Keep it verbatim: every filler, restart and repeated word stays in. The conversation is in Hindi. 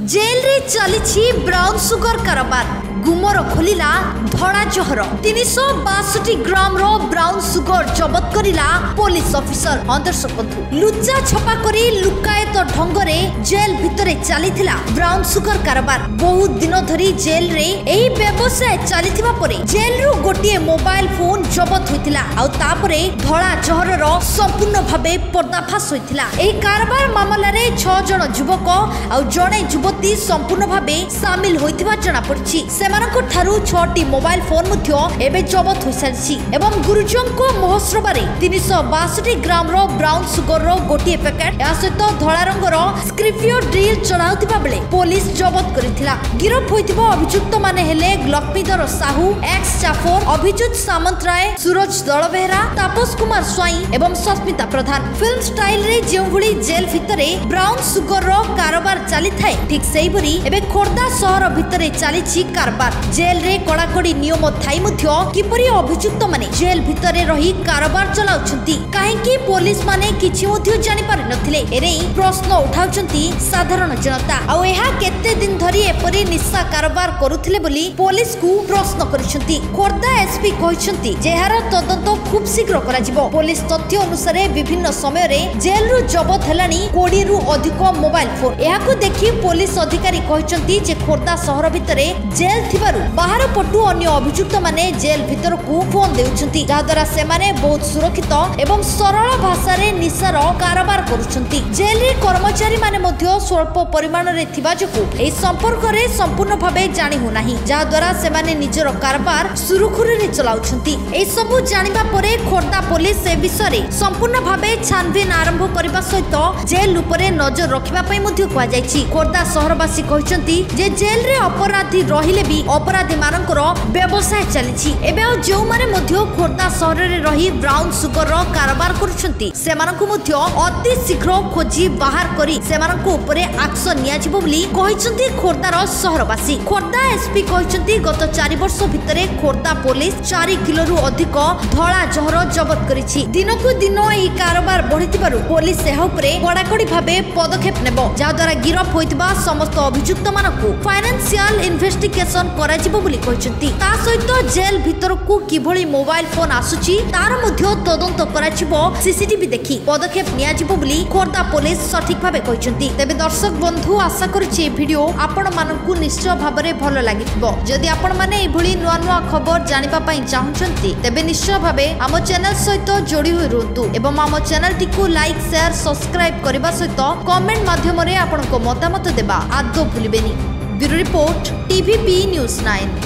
जेल रे चली ब्राउन सुगर कारोबार गुमर खोलिला धड़ा जहर तीन सौ बासठ ग्राम रो ब्राउन सुगर जबत करिला पुलिस ऑफिसर। दर्शक बंधु लुचा छपा करी लुकायत ढंगरे जेल भितरे चलीथिला ब्राउन सुगर कारोबार। बहुत दिन धरी जेल रे एही व्यवसाय चलीथिबा परे जेल रु गोटिए मोबाइल फोन जबत होइथिला आ तापरे धड़ा जहर रो संपूर्ण भाबे पर्दाफाश होइथिला। एही कारोबार मामला रे छह जण युवक आ जणे युवती संपूर्ण भाबे शामिल होइथिबा जणा पड़छि। सेमानक ठारू छटी मोबाइल फोन मध्य एबे जबत होइसारछि एवं गुरुजंको महोत्सव रे तीन सौ बासठ ग्राम रो ब्राउन सुगर रो गोटिए पैकेट या सहित धड़ा रंगर स्क्रिपियो ड्रिल चढ़ाउथिबा बेले पुलिस जबत करिथिला। गिरफ होइथिबा अभियुक्त माने हेले लक्ष्मीधर साहू, एक्स चाफोर, अभिजित सामंतराय, सूरज दलबेहरा, तापस कुमार स्वाई एवं सस्मिता प्रधान। फिल्म स्टाइल रे जेउभଳି जेल भितरे ब्राउन सुगर रो कारोबार चली थाए ठीक सेही परि एबे खोर्धा शहर भितरे चलीछि कारोबार। जेल रे कड़ाकड़ी नियम थाई मध्य किपरि अभियुक्त माने जेल भितरे रही कारोबार चलाउछंती काहेकि पुलिस माने किछि मध्य जानि पारि नथिले एरे प्रश्न उठाउछंती साधारण जनता। आ एहा केते दिन धरि एपरि निशा कारोबार करुथिले बोली पुलिस को प्रश्न करिसंती। खोर्धा एसपी कहिसंती जे एहार तदंत खूब शीघ्र करा जिवो। पुलिस तथ्य अनुसार विभिन्न समय रे जेल रु जबत हेलानी बीस रु अधिक मोबाइल फोन। एहाकु देखि पुलिस अधिकारी कहिसंती जे खोर्धा शहर भितरे जेल थिबारु बाहर पटु अन्य अभियुक्त माने जेल भितर को फोन देउछंती जा द्वारा से माने बहुत सुरक्षित एवं सरल भाषा रे निशार कारोबार करुछंती। जेल रे कर्मचारी माने मध्य स्वल्प परिमाण रे थिबा जकु एई संपर्क रे संपूर्ण भाबे जानि हो नाही जा द्वारा से माने निजर कारोबार सुरुखुरु रे चलाउछंती। एई सबु जानिबा परे खोर्धा पुलिस ए विषय रे संपूर्ण भाबे छानबीन आरंभ करबा सहित जेल उपरे नजर रखिबा पई मध्य कुआ जायछि। खोर्धा शहरवासी कहिसंती जे जेल रे अपराधी रहिले भी अपराधी मानकर व्यवसाय चलीछि। एबे आ जो माने मध्य खोर्धा शहर रे रही ब्राउन सुगर रो कारोबार करुछंती सेमानकु मध्य अति शीघ्र खोजी बाहर करी सेमानकु उपरे एक्शन निया जिवो बोली कहिसंती खोर्धार शहरवासी। खोर्धा एसपी कहिसंती गत चार वर्ष भितरे खोर्धा पुलिस चार किलो रु अधिक धड़ा जहर जबत करिछि। दिनकु दिन एही कारोबार बढ़ितिबारु पुलिस एहा उपरे कड़ाकड़ी भाबे पदक्षेप नेबो जा द्वारा गिरफ होइतिबा समस्त अभियुक्त मानकु फाइनेंशियल इन्वेस्टिगेशन करा जिवो बोली कहिसंती। ता सहित जेल भितरकु किभଳି मोबाइल फोन आसुछि तार मध्य तदंत करा जिवो सीसीटीवी देखि पदक्षेप निया जिवो बोली खोर्धा पुलिस सठिक भाबे कहिसंती। तेबे दर्शक बंधु आशा करिछि वीडियो आपण मानकु निश्चय भाबरे भलो लागिथिबो। जदि आपण माने एभଳି नुवा नुवा खबर जानिबा पई चाहुचंती तेबे निश्चय भाबे आम चैनल सहित जोड़ी होई रहंतु एवं आम चैनल टिकु लाइक शेयर सब्सक्राइब करबा सहित कमेंट माध्यम रे आपनको मतामत देबा आदौ भूलिबेनी। Bureau report TVP news nine.